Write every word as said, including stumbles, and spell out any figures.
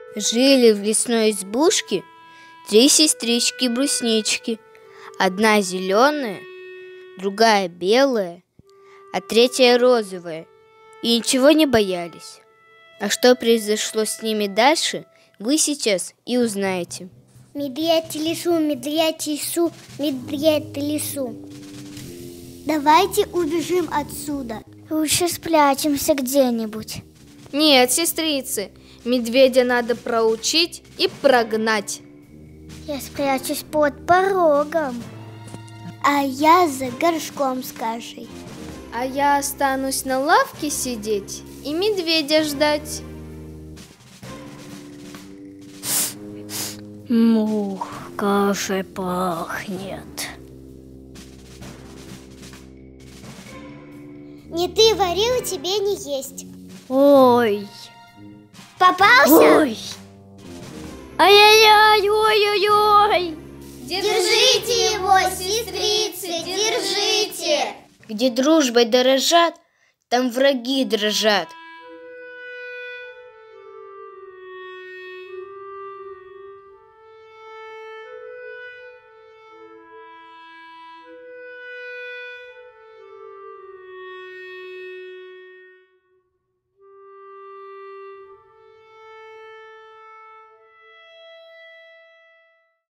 Жили в лесной избушке три сестрички-бруснички. Одна зеленая, другая белая, а третья розовая. И ничего не боялись. А что произошло с ними дальше, вы сейчас и узнаете. Медведь в лесу, медведь в лесу, медведь в лесу. Давайте убежим отсюда. Лучше спрячемся где-нибудь. Нет, сестрицы, медведя надо проучить и прогнать. Я спрячусь под порогом. А я за горшком с кашей. А я останусь на лавке сидеть и медведя ждать. Мух, кашей пахнет. Не ты варил, тебе не есть. Ой. Попался? Ой. Ай-яй-яй, ой-ой-ой. Держите его, сестрицы, держите. Где дружбой дорожат, там враги дрожат.